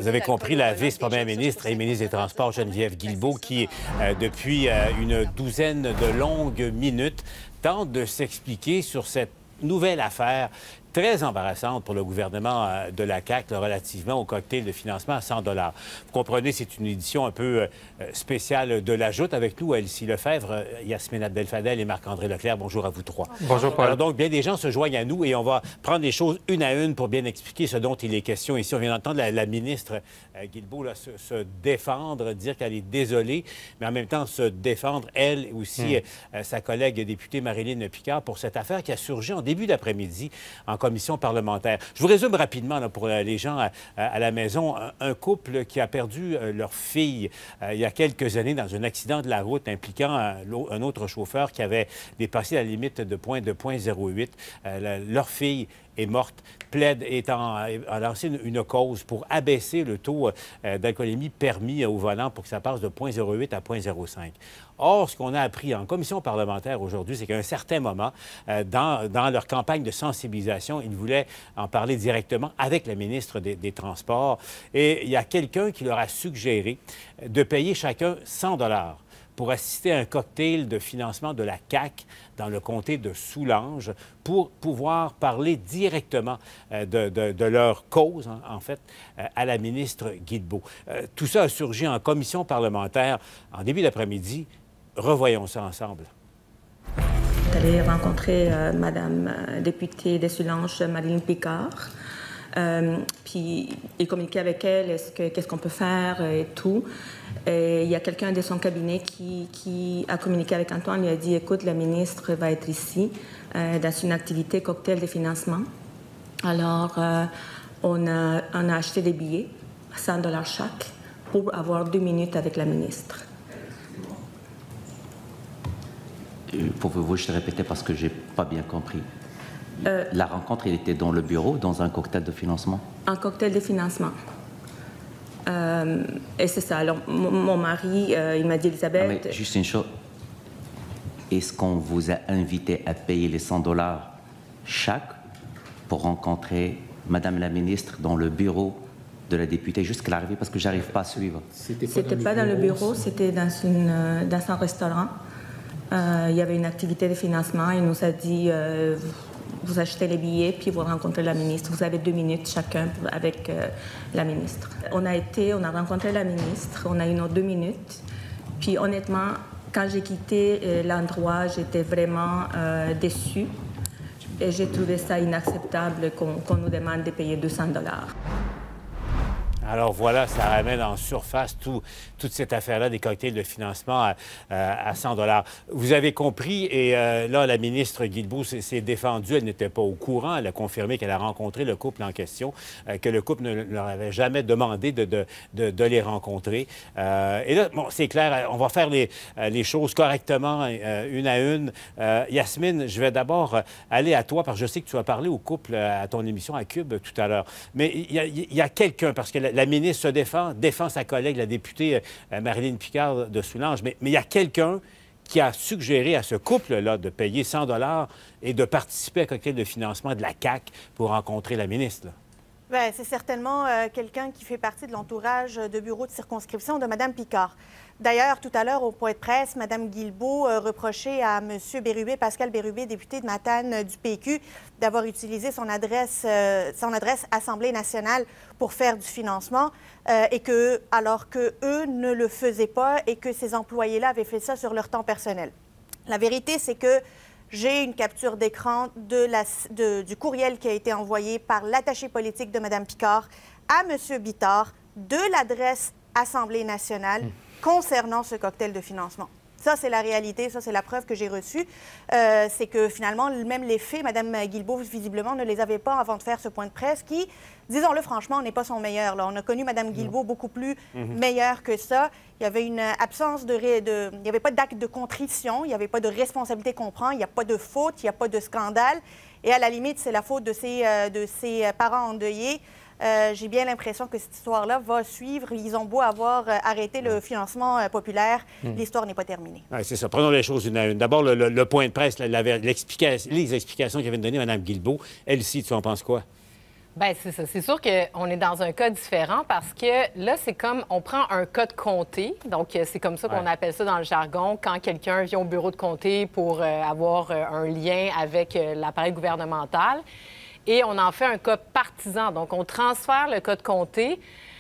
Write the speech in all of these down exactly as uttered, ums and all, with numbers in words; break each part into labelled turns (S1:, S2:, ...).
S1: Vous avez compris, la vice-première ministre et ministre des Transports, Geneviève Guilbeault, qui, euh, depuis euh, une douzaine de longues minutes, tente de s'expliquer sur cette nouvelle affaire très embarrassante pour le gouvernement de la C A Q là, relativement au cocktail de financement à cent dollars. Vous comprenez, c'est une édition un peu euh, spéciale de la Joute. Avec nous, Elsie Lefebvre, Yasmine Abdel-Fadel et Marc-André Leclerc. Bonjour à vous trois.
S2: Bonjour, Paul.
S1: Alors donc, bien des gens se joignent à nous et on va prendre les choses une à une pour bien expliquer ce dont il est question ici. On vient d'entendre la, la ministre euh, Guilbeault là, se, se défendre, dire qu'elle est désolée, mais en même temps se défendre, elle aussi, mm. euh, sa collègue députée Marilyn Picard, pour cette affaire qui a surgi en début d'après-midi en commission parlementaire. Je vous résume rapidement là, pour les gens à, à la maison. Un, un couple qui a perdu euh, leur fille euh, il y a quelques années dans un accident de la route impliquant un, un autre chauffeur qui avait dépassé la limite de point de point zéro huit. Euh, la, leur fille est morte. Plaide étant, a lancé une, une cause pour abaisser le taux euh, d'alcoolémie permis au volant pour que ça passe de point zéro huit à point zéro cinq. Or, ce qu'on a appris en commission parlementaire aujourd'hui, c'est qu'à un certain moment, euh, dans, dans leur campagne de sensibilisation, ils voulaient en parler directement avec la ministre des, des Transports. Et il y a quelqu'un qui leur a suggéré de payer chacun cent dollars pour assister à un cocktail de financement de la C A Q dans le comté de Soulanges pour pouvoir parler directement euh, de, de, de leur cause, en, en fait, euh, à la ministre Guilbeault. Euh, tout ça a surgi en commission parlementaire en début d'après-midi. Revoyons ça ensemble.
S3: Je suis allée rencontrer euh, Madame euh, députée de Soulanges, Marilyn Picard. Euh, puis, il communiquait avec elle, est-ce que, qu'est-ce qu'on peut faire et tout. Et il y a quelqu'un de son cabinet qui, qui a communiqué avec Antoine, lui a dit, écoute, la ministre va être ici euh, dans une activité cocktail de financement. Alors, euh, on, a, on a acheté des billets, cent dollars chaque, pour avoir deux minutes avec la ministre.
S4: Pouvez-vous juste répéter parce que je n'ai pas bien compris?
S3: Euh,
S4: La rencontre, elle était dans le bureau, dans un cocktail de financement?
S3: Un cocktail de financement. Euh, et c'est ça. Alors, mon, mon mari, euh, il m'a dit, Elisabeth...
S4: Ah, mais juste une chose. Est-ce qu'on vous a invité à payer les cent dollars chaque pour rencontrer Madame la ministre dans le bureau de la députée jusqu'à l'arrivée? Parce que je n'arrive pas à suivre.
S3: C'était pas, pas dans le bureau, c'était dans, une, dans un restaurant. Euh, il y avait une activité de financement. Il nous a dit... Euh, vous achetez les billets, puis vous rencontrez la ministre. Vous avez deux minutes chacun avec euh, la ministre. On a été, on a rencontré la ministre, on a eu nos deux minutes. Puis honnêtement, quand j'ai quitté euh, l'endroit, j'étais vraiment euh, déçue. Et j'ai trouvé ça inacceptable qu'on qu'on nous demande de payer deux cents dollars.
S1: Alors voilà, ça ramène en surface tout, toute cette affaire-là des cocktails de financement à, à cent dollars. Vous avez compris, et euh, là, la ministre Guilbeault s'est défendue. Elle n'était pas au courant. Elle a confirmé qu'elle a rencontré le couple en question, euh, que le couple ne leur avait jamais demandé de, de, de, de les rencontrer. Euh, et là, bon, c'est clair, on va faire les, les choses correctement, euh, une à une. Euh, Yasmine, je vais d'abord aller à toi, parce que je sais que tu as parlé au couple à ton émission à Cube tout à l'heure. Mais il y a, y a quelqu'un, parce que la, la ministre se défend, défend sa collègue, la députée euh, Marilyn Picard de Soulanges, mais il y a quelqu'un qui a suggéré à ce couple-là de payer cent dollars et de participer à un cocktail de financement de la C A Q pour rencontrer la ministre.
S5: Bien, c'est certainement euh, quelqu'un qui fait partie de l'entourage de bureau de circonscription de Mme Picard. D'ailleurs, tout à l'heure, au point de presse, Mme Guilbeault euh, reprochait à M. Bérubé, Pascal Bérubé, député de Matane euh, du P Q, d'avoir utilisé son adresse, euh, son adresse Assemblée nationale pour faire du financement, euh, et que, alors qu'eux ne le faisaient pas et que ces employés-là avaient fait ça sur leur temps personnel. La vérité, c'est que j'ai une capture d'écran de la, de, du courriel qui a été envoyé par l'attaché politique de Mme Picard à M. Bittard de l'adresse Assemblée nationale mmh. concernant ce cocktail de financement. Ça, c'est la réalité, ça, c'est la preuve que j'ai reçue. Euh, c'est que finalement, même les faits, Mme Guilbeault, visiblement, ne les avait pas avant de faire ce point de presse qui, disons-le franchement, n'est pas son meilleur. Là. On a connu Mme Guilbeault beaucoup plus mm-hmm. meilleure que ça. Il y avait une absence de... Ré... de... Il n'y avait pas d'acte de contrition, il n'y avait pas de responsabilité qu'on prend, il n'y a pas de faute, il n'y a pas de scandale. Et à la limite, c'est la faute de ses, euh, de ses parents endeuillés. Euh, j'ai bien l'impression que cette histoire-là va suivre. Ils ont beau avoir euh, arrêté le financement euh, populaire, mmh. l'histoire n'est pas terminée.
S1: Oui, c'est ça. Prenons les choses une à une. D'abord, le, le, le point de presse, la, la, l'explication, les explications qu'avait données Mme Guilbeault. Elle aussi, tu en penses quoi?
S2: Bien, c'est ça. C'est sûr qu'on est dans un cas différent parce que là, c'est comme on prend un cas de comté. Donc, c'est comme ça qu'on ouais. appelle ça dans le jargon, quand quelqu'un vient au bureau de comté pour euh, avoir euh, un lien avec euh, l'appareil gouvernemental. Et on en fait un cas partisan. Donc, on transfère le cas de comté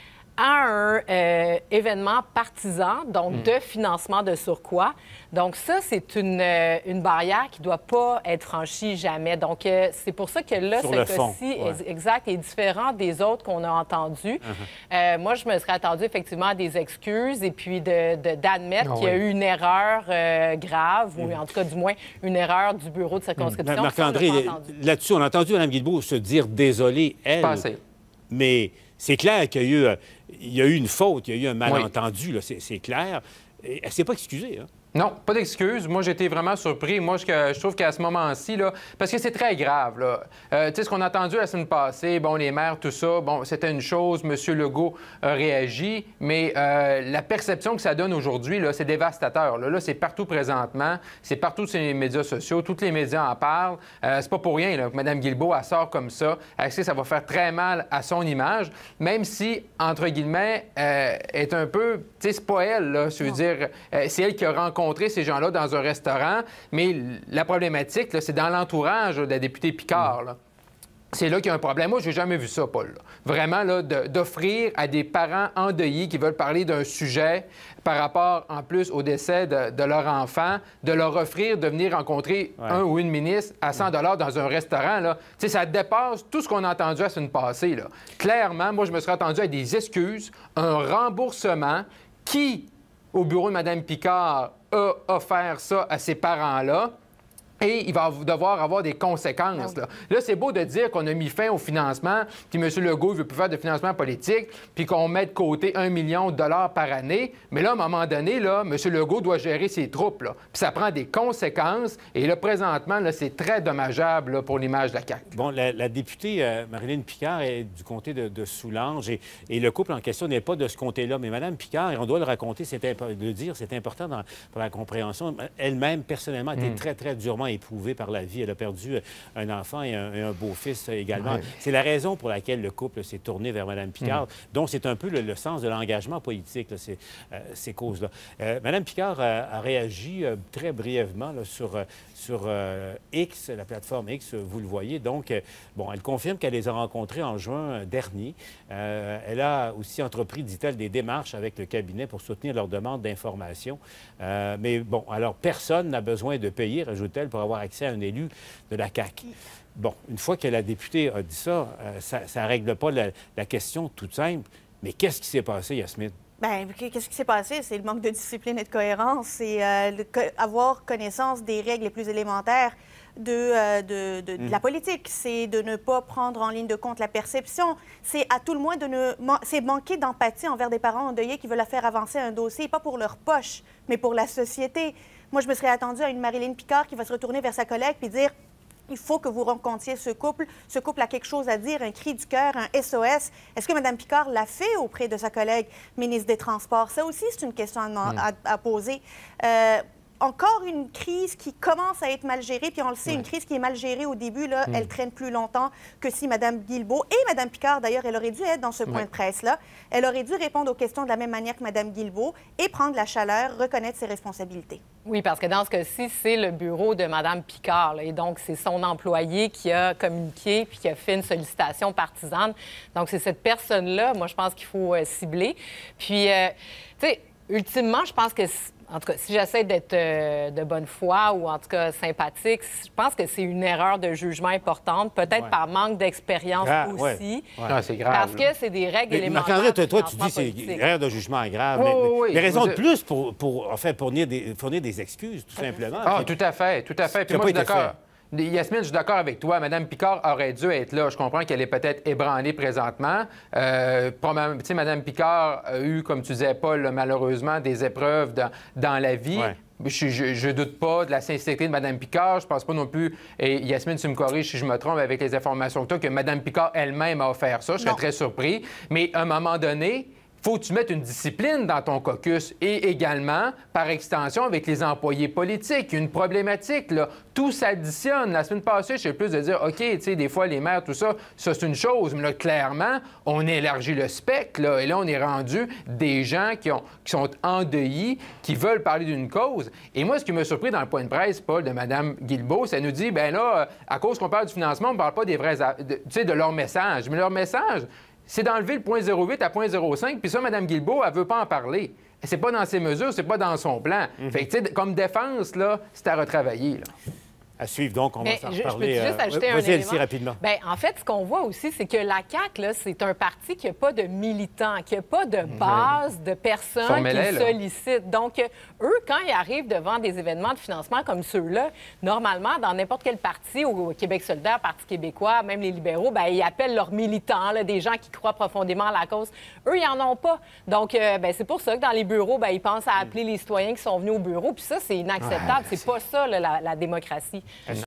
S2: à un euh, événement partisan, donc mmh. de financement de surcroît. Donc ça, c'est une, euh, une barrière qui ne doit pas être franchie jamais. Donc euh, c'est pour ça que là, ce cas-ci ouais. est, exact, est différent des autres qu'on a entendus. Mmh. Euh, moi, je me serais attendu effectivement à des excuses et puis de, de, d'admettre oh, qu'il y a oui. eu une erreur euh, grave, mmh. ou en tout cas du moins une erreur du bureau de circonscription.
S1: Mmh. Marc-André, là-dessus, on a entendu Mme Guilbeault se dire désolée, elle.
S6: Passé.
S1: Mais c'est clair qu'il y a eu, euh, il y a eu une faute, il y a eu un malentendu, oui. c'est, c'est clair. Et elle ne s'est pas excusée, hein?
S6: Non, pas d'excuse. Moi, j'ai été vraiment surpris. Moi, je, je trouve qu'à ce moment-ci, là, parce que c'est très grave, là. Euh, tu sais, ce qu'on a entendu la semaine passée, bon, les maires, tout ça, bon, c'était une chose, M. Legault a réagi, mais euh, la perception que ça donne aujourd'hui, là, c'est dévastateur. Là, là c'est partout présentement, c'est partout sur les médias sociaux, tous les médias en parlent. Euh, c'est pas pour rien, là, que Mme Guilbeault, elle sort comme ça. Elle sait que ça va faire très mal à son image, même si, entre guillemets, euh, est un peu... Tu sais, c'est pas elle, là, je veux non. dire, euh, c'est elle qui a rencontré ces gens-là dans un restaurant, mais la problématique, là, c'est dans l'entourage là, de la députée Picard. Là. C'est là qu'il y a un problème. Moi, je n'ai jamais vu ça, Paul. Là. Vraiment, là, de, d'offrir à des parents endeuillés qui veulent parler d'un sujet par rapport, en plus, au décès de, de leur enfant, de leur offrir de venir rencontrer ouais. un ou une ministre à cent dollars dans un restaurant, là. Tu sais, ça dépasse tout ce qu'on a entendu à la semaine passée, là. Clairement, moi, je me serais attendu à des excuses, un remboursement qui, au bureau de Mme Picard, a offert ça à ses parents-là. Et il va devoir avoir des conséquences. Là, là c'est beau de dire qu'on a mis fin au financement, puis M. Legault ne veut plus faire de financement politique, puis qu'on met de côté un million de dollars par année. Mais là, à un moment donné, là, M. Legault doit gérer ses troupes. Là. Puis ça prend des conséquences. Et là, présentement, là, c'est très dommageable là, pour l'image de la C A Q.
S1: Bon, la, la députée euh, Marilyn Picard est du comté de, de Soulanges. Et, et le couple en question n'est pas de ce comté-là. Mais Mme Picard, et on doit le raconter, c'est impo- de le dire, c'est important dans, pour la compréhension. Elle-même, personnellement, a été mm. très, très durement éprouvée par la vie. Elle a perdu un enfant et un, et un beau-fils également. Ouais. C'est la raison pour laquelle le couple s'est tourné vers Mme Picard. Mmh. Donc, c'est un peu le, le sens de l'engagement politique, là, ces, euh, ces causes-là. Euh, Mme Picard a, a réagi euh, très brièvement là, sur, euh, sur euh, X, la plateforme X, vous le voyez. Donc, euh, bon, elle confirme qu'elle les a rencontrés en juin dernier. Euh, elle a aussi entrepris, dit-elle, des démarches avec le cabinet pour soutenir leur demande d'information. Euh, mais bon, alors, personne n'a besoin de payer, ajoute-t-elle, pour avoir accès à un élu de la C A Q. Bon, une fois que la députée a dit ça, euh, ça ne règle pas la, la question toute simple. Mais qu'est-ce qui s'est passé, Yasmine?
S5: Bien, qu'est-ce qui s'est passé? C'est le manque de discipline et de cohérence. C'est euh, le, avoir connaissance des règles les plus élémentaires de, euh, de, de, de mmh. la politique. C'est de ne pas prendre en ligne de compte la perception. C'est à tout le moins de ne... C'est manquer d'empathie envers des parents endeuillés qui veulent faire avancer un dossier, pas pour leur poche, mais pour la société. Moi, je me serais attendue à une Marilyn Picard qui va se retourner vers sa collègue et dire « Il faut que vous rencontriez ce couple. Ce couple a quelque chose à dire, un cri du cœur, un S O S. » Est-ce que Mme Picard l'a fait auprès de sa collègue ministre des Transports? Ça aussi, c'est une question à, mmh. à, à poser. Euh, Encore une crise qui commence à être mal gérée, puis on le sait, ouais. une crise qui est mal gérée au début, là, mmh. elle traîne plus longtemps que si Mme Guilbeault et Mme Picard, d'ailleurs, elle aurait dû être dans ce point ouais. de presse-là. Elle aurait dû répondre aux questions de la même manière que Mme Guilbeault et prendre la chaleur, reconnaître ses responsabilités.
S2: Oui, parce que dans ce cas-ci, c'est le bureau de Mme Picard, là, et donc c'est son employé qui a communiqué puis qui a fait une sollicitation partisane. Donc c'est cette personne-là, moi, je pense qu'il faut euh, cibler. Puis, euh, tu sais, ultimement, je pense que... En tout cas, si j'essaie d'être euh, de bonne foi ou en tout cas sympathique, je pense que c'est une erreur de jugement importante, peut-être ouais. par manque d'expérience
S1: Gra-
S2: aussi.
S1: Ouais. Ouais.
S6: Non, c'est grave.
S2: Parce
S6: là.
S2: que c'est des règles
S1: mais,
S2: élémentaires.
S1: Marc-André, toi, tu dis que c'est une erreur de jugement grave.
S6: Oh,
S1: mais,
S6: oui, oui.
S1: mais raison
S6: Vous...
S1: de plus pour, pour en fait, fournir des, fournir des excuses, tout simplement.
S6: Ah, tout à fait, tout à fait. Puis moi, je suis d'accord. Yasmine, je suis d'accord avec toi. Mme Picard aurait dû être là. Je comprends qu'elle est peut-être ébranlée présentement. Euh, tu sais, Mme Picard a eu, comme tu disais, Paul, malheureusement, des épreuves dans, dans la vie. Ouais. Je ne doute pas de la sincérité de Mme Picard. Je ne pense pas non plus, et Yasmine, tu me corriges si je me trompe avec les informations que tu as, que Mme Picard elle-même a offert ça. Je serais non. très surpris. Mais à un moment donné, faut que tu mettes une discipline dans ton caucus et également, par extension, avec les employés politiques. Une problématique, là. Tout s'additionne. La semaine passée, je sais plus de dire, OK, tu sais, des fois, les maires, tout ça, ça, c'est une chose. Mais là, clairement, on élargit le spectre, là. Et là, on est rendu des gens qui, ont, qui sont endeuillés, qui veulent parler d'une cause. Et moi, ce qui m'a surpris dans le point de presse, Paul, de Mme Guilbeault, ça nous dit, ben là, à cause qu'on parle du financement, on ne parle pas des vrais, tu sais, de leur message. Mais leur message, c'est d'enlever le point zéro huit à point zéro cinq, puis ça, Mme Guilbeault, elle ne veut pas en parler. C'est pas dans ses mesures, c'est pas dans son plan. Mm-hmm. Fait que, tu sais, comme défense, là, c'est à retravailler, là.
S1: À suivre, donc, on
S2: mais
S1: va s'en
S2: je,
S1: reparler.
S2: Je peux juste ajouter
S1: euh,
S2: un
S1: élément.
S2: élément.
S1: rapidement.
S2: Bien, en fait, ce qu'on voit aussi, c'est que la C A Q, là, c'est un parti qui n'a pas de militants, qui n'a pas de base de personnes
S6: Formez-les,
S2: qui
S6: là.
S2: sollicitent. Donc, eux, quand ils arrivent devant des événements de financement comme ceux-là, normalement, dans n'importe quel parti, au Québec solidaire, Parti québécois, même les libéraux, bien, ils appellent leurs militants, là, des gens qui croient profondément à la cause. Eux, ils n'en ont pas. Donc, euh, bien, c'est pour ça que dans les bureaux, bien, ils pensent à appeler les citoyens qui sont venus au bureau. Puis ça, c'est inacceptable.
S1: Ouais,
S2: c'est pas ça, là, la, la démocratie.